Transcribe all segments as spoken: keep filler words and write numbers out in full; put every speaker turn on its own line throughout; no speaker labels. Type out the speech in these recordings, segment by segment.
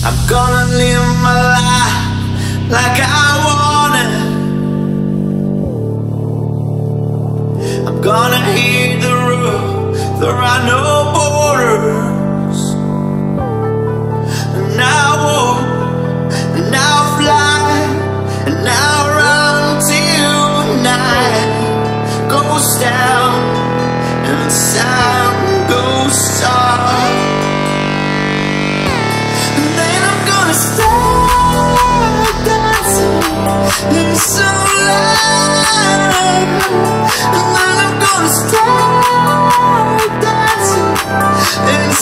I'm gonna live my life like I want it. I'm gonna hit the road, there are no borders. And I walk, and I'll fly, and I'll run till the night goes down and the sun goes dark. And then I'm gonna start dancing in the sunlight. And then I'm gonna start dancing in the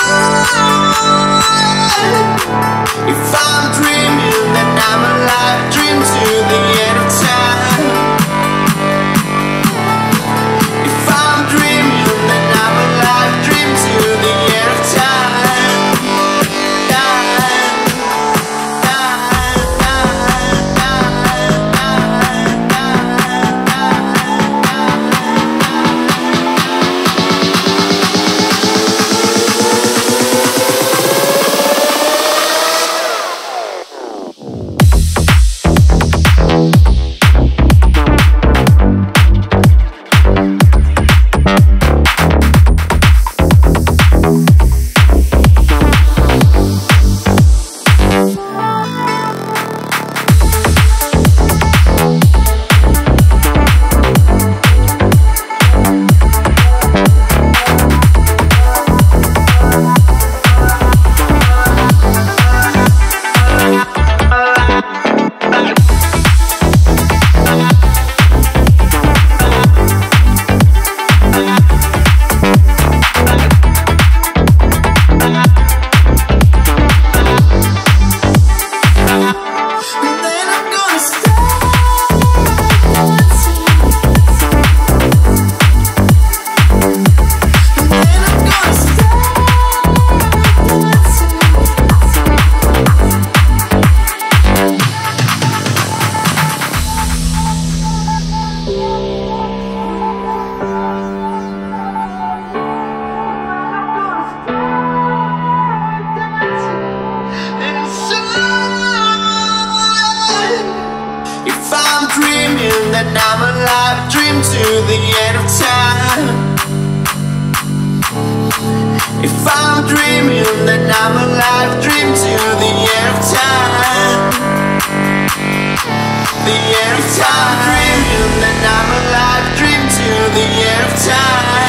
sunlight. If I'm dreaming, then I'm alive. Dream to the end of time. If I'm dreaming, then I'm alive. Dream to the end of time. Time, time, time, time, then I'm alive, dream to the end of time. If I'm dreaming, then I'm alive, dream to the end of time. The end of time. If I'm dreaming, then I'm alive, dream to the end of time.